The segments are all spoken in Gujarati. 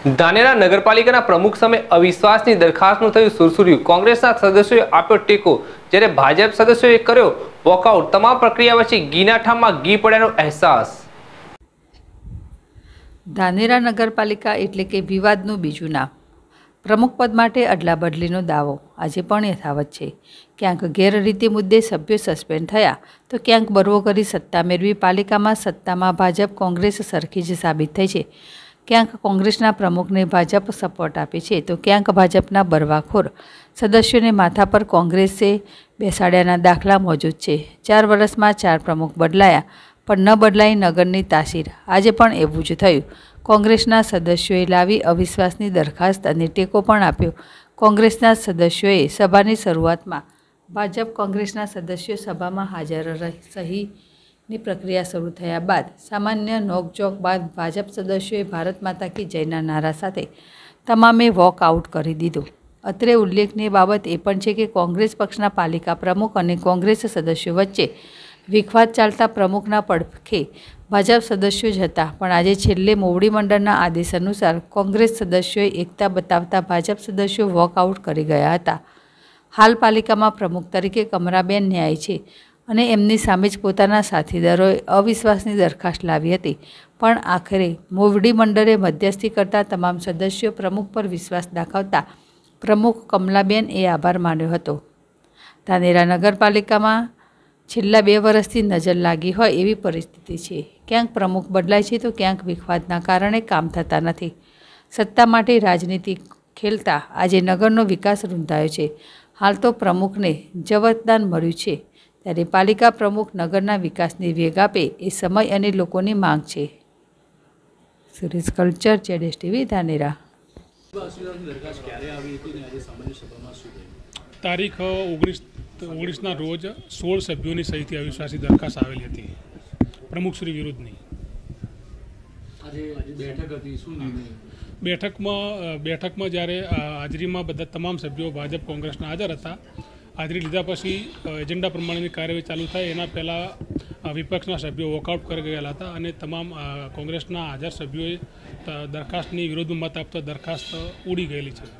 ધાનેરા નગરપાલિકાના પ્રમુખ સામે અવિશ્વાસની દરખાસ્તનું થયું સુરસુર્યું। કોંગ્રેસના સદસ્યોએ આપ્યો ટેકો, જ્યારે ભાજપ સદસ્યોએ કર્યો વોકઆઉટ। તમામ પ્રક્રિયા વચ્ચે ઘીના ઠામમાં ઘી પડ્યાનો અહેસાસ। ધાનેરા નગરપાલિકા એટલે કે વિવાદનું બીજું નામ। પ્રમુખ પદ માટે અદલાબદલીનો દાવો આજે પણ યથાવત છે। ક્યાંક ગેરરીતિ મુદ્દે સભ્યો સસ્પેન્ડ થયા તો ક્યાંક બરવો કરી સત્તા મેળવી પાલિકામાં સત્તામાં ભાજપ કોંગ્રેસ સરખી જ સાબિત થઈ છે। ક્યાંક કોંગ્રેસના પ્રમુખને ભાજપ સપોર્ટ આપે છે તો ક્યાંક ભાજપના બરવાખોર સદસ્યોને માથા પર કોંગ્રેસે બેસાડ્યાના દાખલા મોજૂદ છે। 4 વર્ષમાં 4 પ્રમુખ બદલાયા પણ ન બદલાઈ નગરની તાસીર। આજે પણ એવું જ થયું। કોંગ્રેસના સદસ્યોએ લાવી અવિશ્વાસની દરખાસ્ત અને ટેકો પણ આપ્યો। કોંગ્રેસના સદસ્યોએ સભાની શરૂઆતમાં ભાજપ કોંગ્રેસના સદસ્યો સભામાં હાજર સહીની પ્રક્રિયા શરૂ થયા બાદ સામાન્ય નોકઝોક બાદ ભાજપ સદસ્યોએ ભારત માતા કી જયના નારા સાથે તમામે વોકઆઉટ કરી દીધું। અત્રે ઉલ્લેખનીય બાબત એ પણ છે કે કોંગ્રેસ પક્ષના પાલિકા પ્રમુખ અને કોંગ્રેસ સદસ્યો વચ્ચે વિખવાદ ચાલતા પ્રમુખના પડખે ભાજપ સદસ્યો જ હતા, પણ આજે છેલ્લે મોવડી મંડળના આદેશ અનુસાર કોંગ્રેસ સદસ્યોએ એકતા બતાવતા ભાજપ સદસ્યો વોકઆઉટ કરી ગયા હતા। હાલ પાલિકામાં પ્રમુખ તરીકે કમરાબેન ન્યાય છે અને એમની સામે જ પોતાના સાથીદારોએ અવિશ્વાસની દરખાસ્ત લાવી હતી, પણ આખરે મોવડી મંડળે મધ્યસ્થી કરતા તમામ સદસ્યો પ્રમુખ પર વિશ્વાસ દાખવતા પ્રમુખ કમલાબેન એ આભાર માન્યો હતો। ધાનેરા નગરપાલિકામાં છેલ્લા 2 વર્ષથી નજર લાગી હોય એવી પરિસ્થિતિ છે। ક્યાંક પ્રમુખ બદલાય છે તો ક્યાંક વિખવાદના કારણે કામ થતા નથી। સત્તા માટે રાજનીતિ ખેલતા આજે નગરનો વિકાસ રૂંધાયો છે। હાલ તો પ્રમુખને જવાબદાન મળ્યું છે, ત્યારે પાલિકા પ્રમુખ નગરના વિકાસને વેગ આપે એ સમય અને લોકોની માંગ છે। સુરેશ કલ્ચર, જેડેશ ટીવી, ધાનેરા। તારીખ 19ના રોજ 16 સભ્યોની સહીથી અવિશ્વાસની દરખાસ્ત આવેલી હતી પ્રમુખશ્રી વિરુદ્ધની। બેઠકમાં જ્યારે હાજરીમાં બધા તમામ સભ્યો ભાજપ કોંગ્રેસના હાજર હતા। હાજરી લીધા પછી એજન્ડા પ્રમાણેની કાર્યવાહી ચાલુ થાય એના પહેલાં વિપક્ષના સભ્યો વોકઆઉટ કરી ગયેલા હતા અને તમામ કોંગ્રેસના હાજર સભ્યોએ દરખાસ્તની વિરોધમાં મત આપતા દરખાસ્ત ઉડી ગયેલી છે।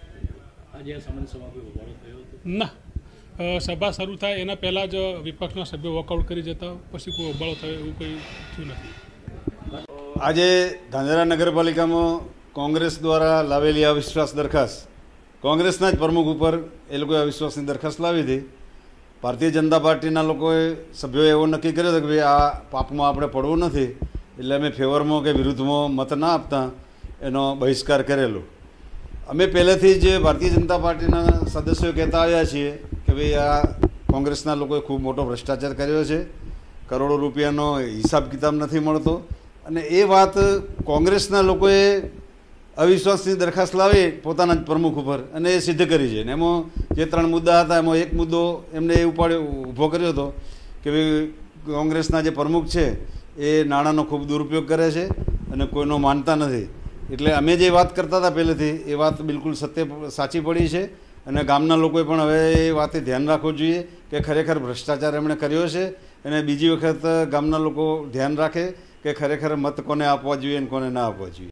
ના, સભા શરૂ થાય એના પહેલાં જ વિપક્ષના સભ્યો વોકઆઉટ કરી જતા પછી કોઈ હોબાળો થયો એવું કંઈ થયું નથી। આજે ધાનેરા નગરપાલિકામાં કોંગ્રેસ દ્વારા લાવેલી અવિશ્વાસ દરખાસ્ત, કોંગ્રેસના જ પ્રમુખ ઉપર એ લોકોએ અવિશ્વાસની દરખાસ્ત લાવી હતી। ભારતીય જનતા પાર્ટીના લોકોએ સભ્યોએ એવો નક્કી કર્યો હતો કે ભાઈ આ પાપમાં આપણે પડવું નથી, એટલે અમે ફેવરમાં કે વિરુદ્ધમાં મત ના આપતા એનો બહિષ્કાર કરેલો। અમે પહેલેથી જ ભારતીય જનતા પાર્ટીના સદસ્યો કહેતા આવ્યા છીએ કે ભાઈ આ કોંગ્રેસના લોકોએ ખૂબ મોટો ભ્રષ્ટાચાર કર્યો છે, કરોડો રૂપિયાનો હિસાબ કિતાબ નથી મળતો, અને એ વાત કોંગ્રેસના લોકોએ અવિશ્વાસની દરખાસ્ત લાવી પોતાના જ પ્રમુખ ઉપર અને એ સિદ્ધ કરી છે। અને એમાં જે 3 મુદ્દા હતા એમાં એક મુદ્દો એમને એ ઊભો કર્યો હતો કે ભાઈ કોંગ્રેસના જે પ્રમુખ છે એ નાણાંનો ખૂબ દુરુપયોગ કરે છે અને કોઈનો માનતા નથી। એટલે અમે જે વાત કરતા હતા પહેલેથી એ વાત બિલકુલ સાચી પડી છે અને ગામના લોકોએ પણ હવે એ વાતે ધ્યાન રાખવું જોઈએ કે ખરેખર ભ્રષ્ટાચાર એમણે કર્યો છે, અને બીજી વખત ગામના લોકો ધ્યાન રાખે કે ખરેખર મત કોને આપવા જોઈએ અને કોને ના આપવા જોઈએ।